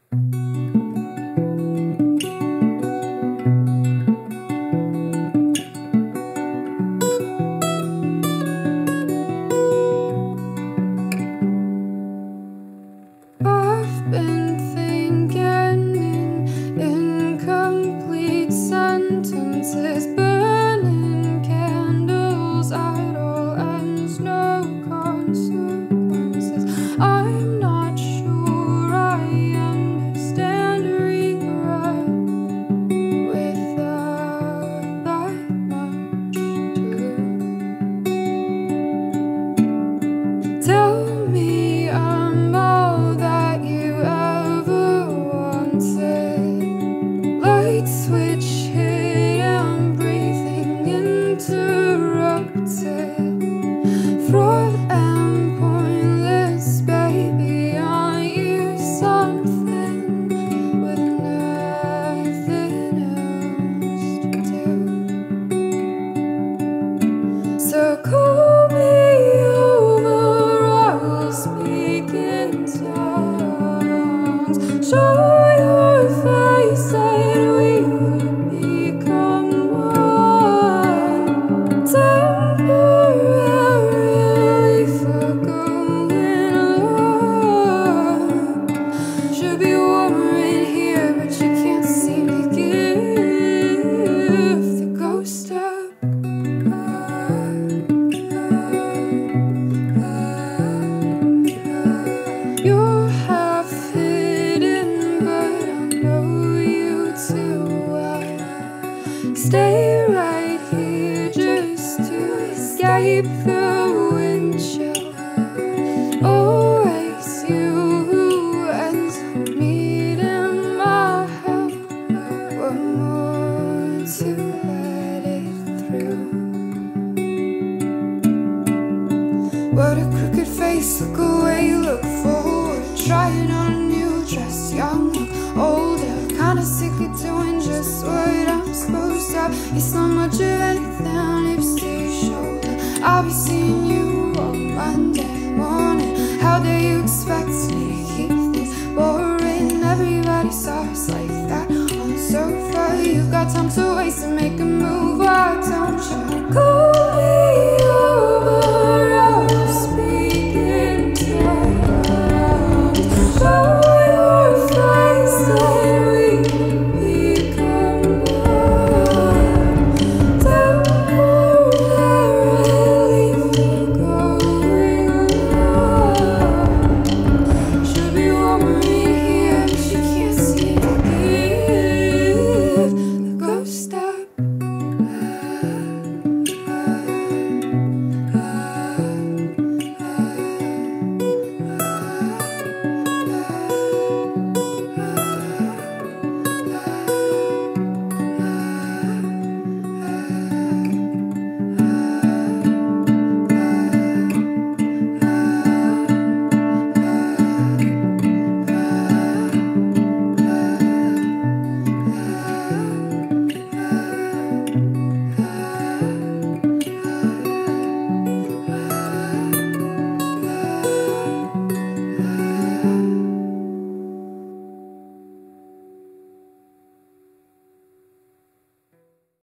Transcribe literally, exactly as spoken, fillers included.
I've been thinking in incomplete sentences, burning candles at all ends, no consequences. I'm not sure I understand regret without that much to lose. Tell me I'm all that you ever wanted. Light switch hit and breathing interrupted. Fraud and pointless, baby, aren't you something with nothing else to do? So call me over, I'll speak in tongues. Show your face and we would become one. Temporarily forgoing love. Should be warmer in here, but you can't seem to give the ghost up. You're half hidden, but I know you too well. Stay right here just to escape the wind chill. Always you who ends up meeting my hell. One more to let it through. What a crooked face, look away, look forward. Trying on a new dress, young, look older. Kinda sick of doing just what I'm supposed to. It's not much of anything on hips to your shoulder. I'll be seeing you on Monday morning. How dare you expect me to keep things boring? Everybody sucks like that on the sofa. You've got time to waste and make